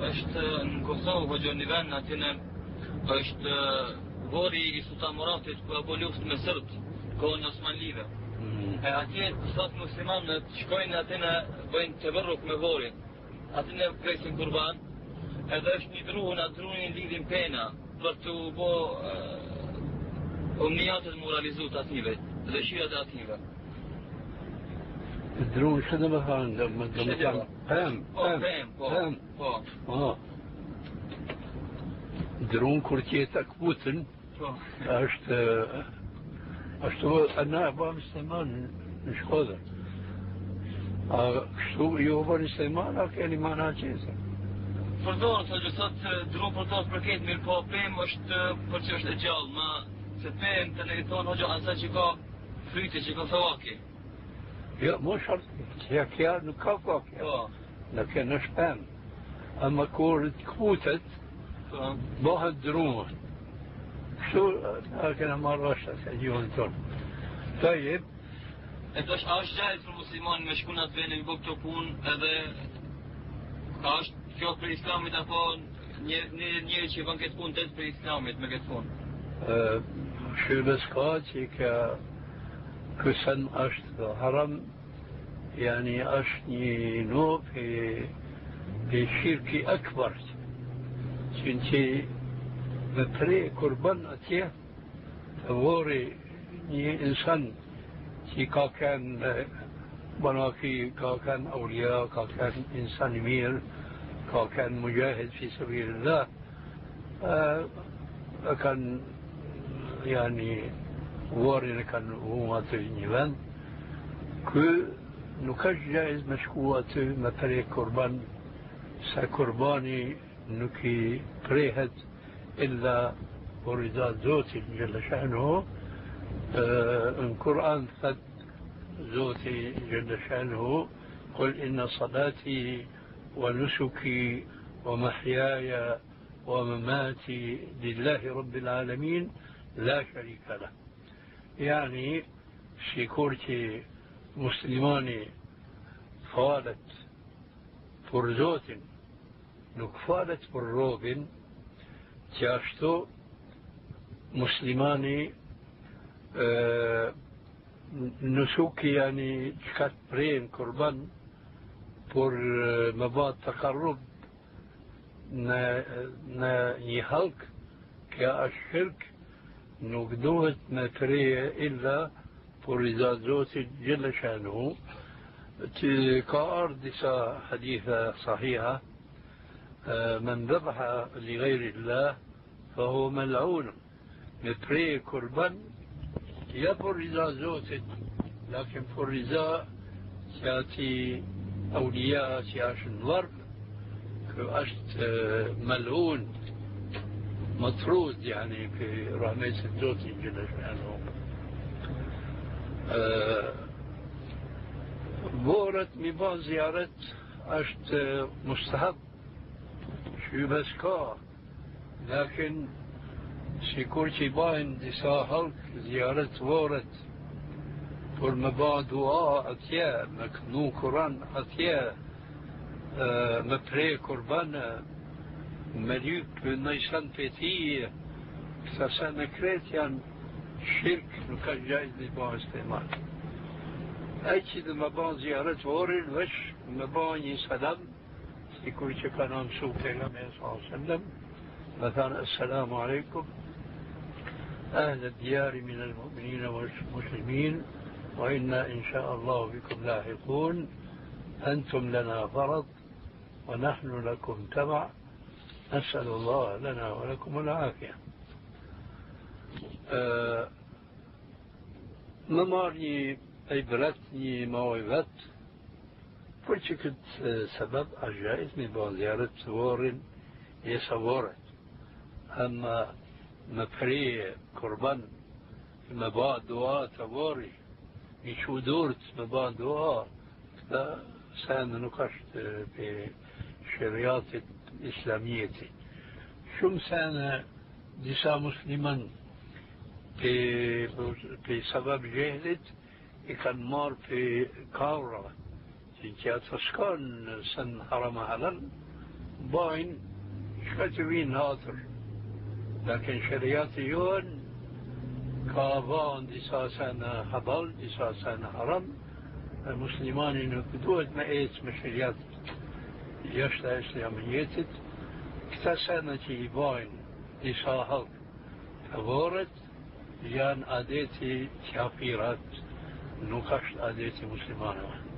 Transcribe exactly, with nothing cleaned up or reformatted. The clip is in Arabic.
është në Kosovë po gjoni vend aty në është vori I Sultanmuratit ku apo luftë me Serbt kohën Osmanlive. E atje sot muslimanët shkojnë aty në bëjnë teberruk me vorin. Aty në presin kurban. Edhe është një dru, në drunin lidhin pena për të bo umnijatet moralizu të ative, dëshirat e ative. الدرون شنو مثلا لما شجرة. فهم Po, pem, po, فهم po, اه درون كورتيتا كبوتن po. اشت اشتو انا ابا مسلمان مش خذ شو يوبا مسلمان كان معنا جيسا Përdorë, të gjësat dru përdorë për ketë mirë, po pem është për që është e gjallë, ma se pem të ne I thonë hoxha asa që ka fryti, që ka thawaki. يا مو شرط هي كيان نكاكا Po, لكن مش فهم اما كورت كبوتت po. بها الدرون شو لكن ما رشت اليوم تون طيب E do është, a është gjajt për muslimanin me shku në atë vene, mi bo këto punë, edhe a është kjo për Islamit, apo një njëri që I bën këtë punë, të për Islamit me këtë punë. شو بس قاتي ك كسن أشت هرم يعني أشني نو في في شرك أكبر سنتي بتري قربان أتيه وري ني إنسان كي كان بناكي كان أولياء كان إنسان مير كان مجاهد في سبيل الله كان يعني وارن كان هو تجنبان كو نكاش جائز مشكوات مثل قربان سقرباني نكي بريهد إلا ورضا زوتي جل شأنه القرآن فد زوتي جل شأنه قل إن صلاتي ونسكي ومحياي ومماتي لله رب العالمين لا شريك له يعني شكورتي مسلماني فالت فرزوت نكفالت بالروبن تياشتو مسلماني آه نسوكي يعني تكات برين قربان por me ba taqarrub në në një halk kjo është shirk nuk duhet me kreje illa por iza Zotit gjelle shanuhu që ka ardhë disa haditha sahiha من ذبح لغير الله فهو ملعون متري قربان يا فرزا زوتت لكن فرزا سياتي أولياء سياش الضرب كأشت ملعون مطرود يعني في رحمة الزوتي جل شأنه بورت مبان زيارة أشت مستحب شو بس كا لكن سيكورتي باين دسا هلك زيارة بورت por me ba dua atje, me kënu Kuran atje, me prej kurban, me lyp në isan për ti, kësa se në kret janë shirk, nuk ka gjajt në ba istimal. E që dhe me ba zjarët vorin, vesh me ba një salam, si kur që ka në mësu pejgamberi sallallahu alaihi wasallam, me thanë, assalamu alaikum, أهل الديار من المؤمنين والمسلمين وإنا إن شاء الله بكم لاحقون أنتم لنا فرض ونحن لكم تبع نسأل الله لنا ولكم العافية أه ممارني أي برتني موعظت فرشكت سبب الجائز من بعض زيارة صور يصورت أما مفري قربان ما بعد دعاء تباري شو دورت ما بعد دعاء لا سان نقشت بشريعة الإسلامية شو سان دسا مسلما بسبب جهلت كان مار في كاورا تنكيات فسكان سن حرم حلال باين شكتبين ناطر لكن شريعتيون كافان إساساً حبال إساساً حرم المسلمان نقدوت ما إيت مشريات يشتا إسلاميتت كتاسانا تيباين إساهل كبورت يان أديتي كافيرات نقشت أديتي مسلمان